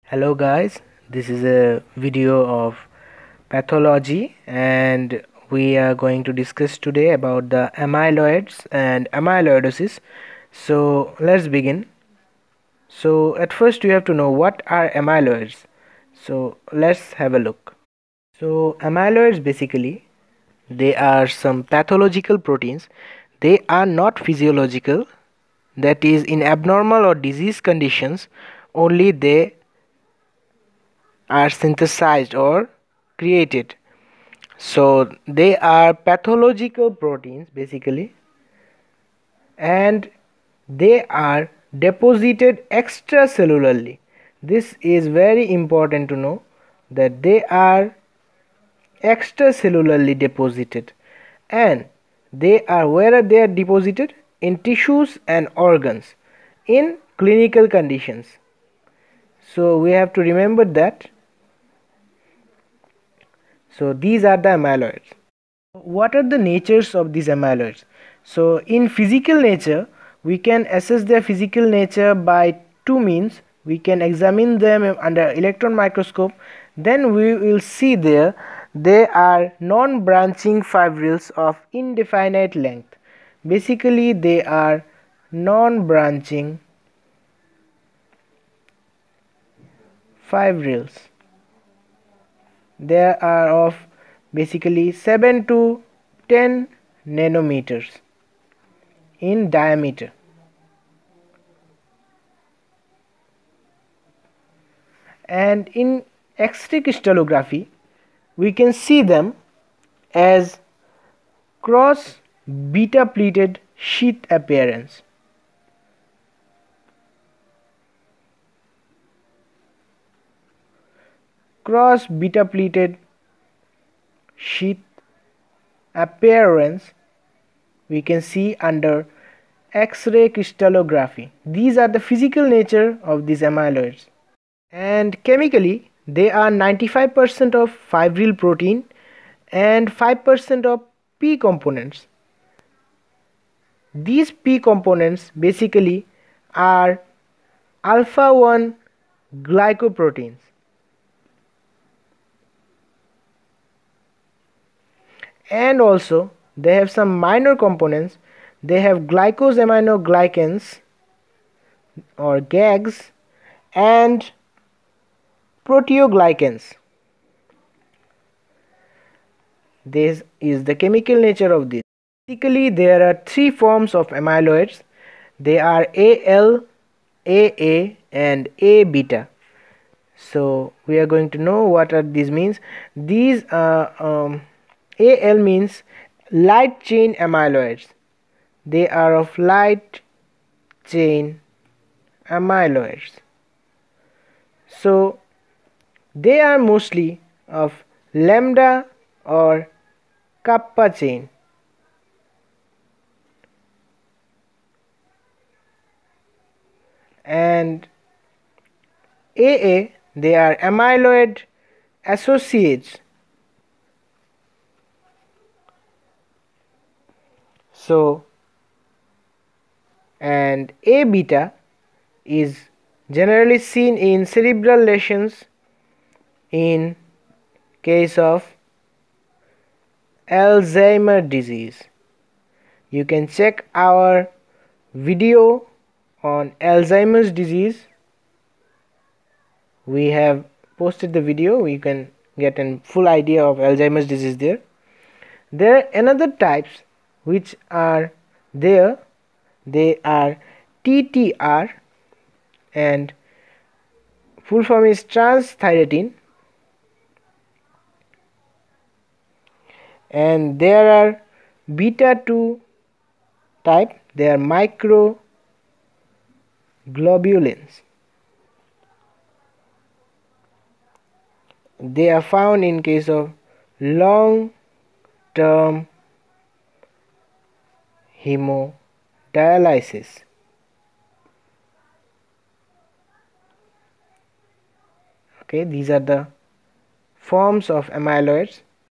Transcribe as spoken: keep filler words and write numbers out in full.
Hello guys, this is a video of pathology and we are going to discuss today about the amyloids and amyloidosis. So let's begin. So at first you have to know what are amyloids. So let's have a look. So amyloids basically they are some pathological proteins. They are not physiological, that is in abnormal or disease conditions only they are synthesized or created. So they are pathological proteins basically, and they are deposited extracellularly. This is very important to know, that they are extracellularly deposited, and they are where they are deposited in tissues and organs in clinical conditions. So we have to remember that. So these are the amyloids. What are the natures of these amyloids? So in physical nature, we can assess their physical nature by two means. We can examine them under electron microscope. Then we will see there they are non-branching fibrils of indefinite length. Basically they are non-branching fibrils. They are of basically seven to ten nanometers in diameter, and in X-ray crystallography we can see them as cross beta pleated sheath appearance. Cross beta pleated sheath appearance we can see under X-ray crystallography. These are the physical nature of these amyloids, and chemically they are ninety-five percent of fibril protein and five percent of P components. These P components basically are alpha one glycoproteins, and also they have some minor components. They have glycosaminoglycans or G A Gs and proteoglycans. This is the chemical nature of this. Basically there are three forms of amyloids. They are A L, A A and A beta. So we are going to know what are these means. These are um, A L means light chain amyloids. They are of light chain amyloids. So they are mostly of lambda or kappa chain. And A A, they are amyloid associates. So and A beta is generally seen in cerebral lesions in case of Alzheimer's disease. You can check our video on Alzheimer's disease. We have posted the video. You can get a full idea of Alzheimer's disease there. There are another types which are there. They are T T R, and full form is transthyretin, and there are beta two type. They are microglobulins. They are found in case of long term hemodialysis. Okay, these are the forms of amyloids.